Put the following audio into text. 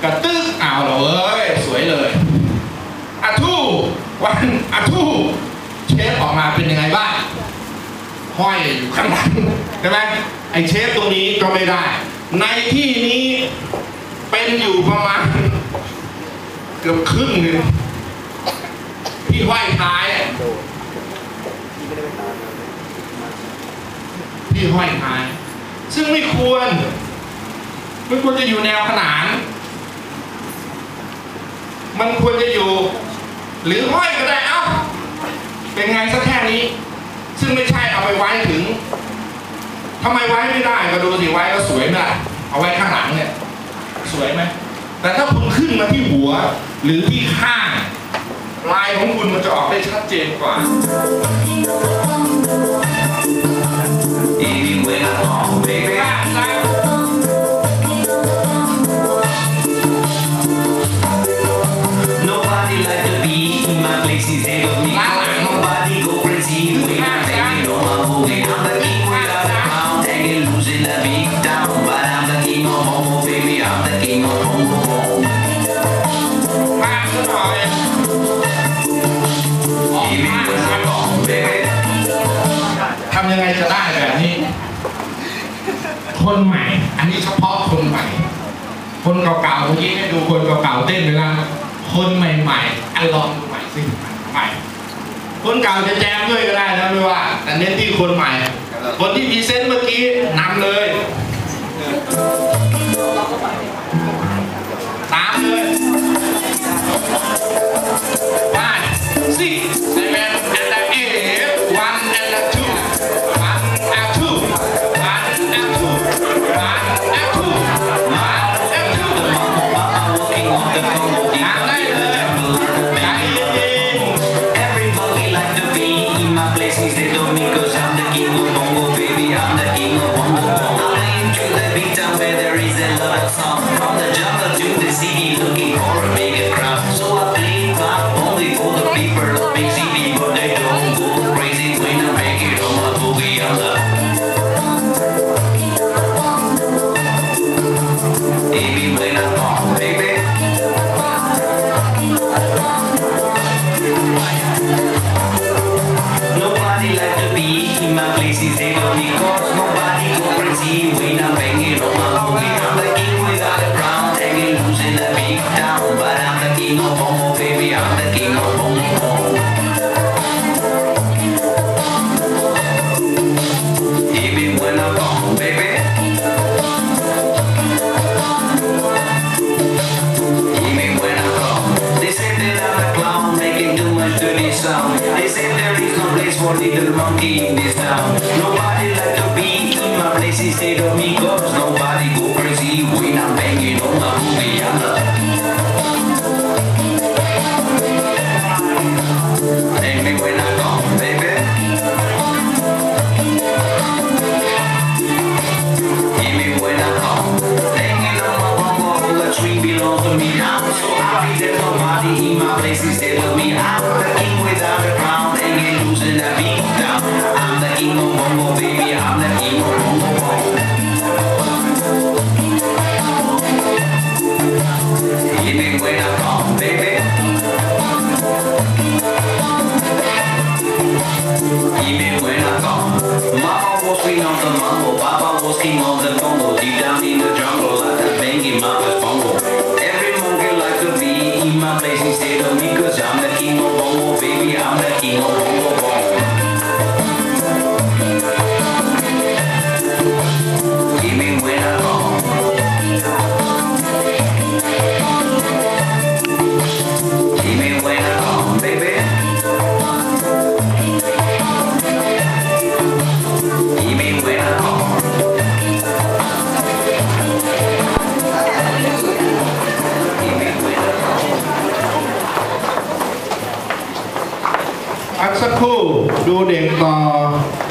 กระตึกเอาเลยสวยเลยอาทูวันอาทูเชฟออกมาเป็นยังไงบ้างห้อยอยู่ข้างหลังใช่ไหมไอเชฟตรงนี้ก็ไม่ได้ในที่นี้เป็นอยู่ประมาณเกือบครึ่งนึงที่ห้อยท้ายที่ห้อยท้ายซึ่งไม่ควรจะอยู่แนวขนานมันควรจะอยู่หรือห้อยก็ได้เอ้าเป็นไงสักแค่นี้ซึ่งไม่ใช่เอาไปไว้ถึงทำไมไว้ไม่ได้ก็ดูสิไว้ก็สวยไหมล่ะเอาไว้ข้างหลังเนี่ยสวยไหมแต่ถ้าคุณขึ้นมาที่หัวหรือที่ข้างลายของคุณมันจะออกได้ชัดเจนกว่าทำยังไงจะได้แบบนี้คนใหม่อันนี้เฉพาะคนใหม่คนเก่าๆเมื่อกี้ให้ดูคนเก่าๆเต้นไปแล้วคนใหม่ๆลองดูใหม่สิใหม่คนเก่าจะแจมด้วยก็ได้นะไม่ว่าแต่เน้นที่คนใหม่คนที่มีเซนต์เมื่อกี้นำเลยตามเลยได้สิไซแมนแอนด์เอวันแอนด์ทูวันแอนด์ทูวันแอนด์ทูวันแอนด์ทูวันแอนด์ทูตามได้เลยใจเย็น Everybody like to be in my place instead of me, 'cause I'm the king of bongo, baby. I'm the king of bongo. I'm into the big town where there is a lot of sound. From the jungle to the city, looking for a bigger crowd. So I play my only for the people of big city, but they don't go crazy when I make it on my boogie. I'm the baby when I'm on, baby. Nobody like to be in my place instead of me, 'cause nobody go crazy when I'm banging on my boogie. I'm the king without a crown, hanging loose in the big town, but I'm the king of bongo, baby. I'm the king of bongo. Even when I'm gone, baby. Even when I'm gone, they say that I'm a clown, making too much dirty sound. They say there is no place for little monkey in this town. Nobody like to be in my place instead of me, 'cause nobody go crazy when I'm banging on my boogie. I'm the take me when I'm gone, baby. Give me when I'm gone. Hanging on my bongo, the tree belongs to me. I'm so happy that nobody in my place instead of me. I'm the king without a crown, hanging loose in the big town. I'm the king of bongo, baby. I'm the king of bongo. Give me when I'm gone, baby. Give me when I'm gone. Mama was queen of the mambo, Papa was king of the bongo. Deep down in the jungle, like the banging mama's bongo. Every monkey like to be in my place instead of me, 'cause I'm the king of bongo, baby. I'm the king of bongo bongo. Give me when I'm gone. Give me when I'm gone, baby. Give me when I'm gone. Give me when I'm gone. พักสักครู่ดูเด็กต่อ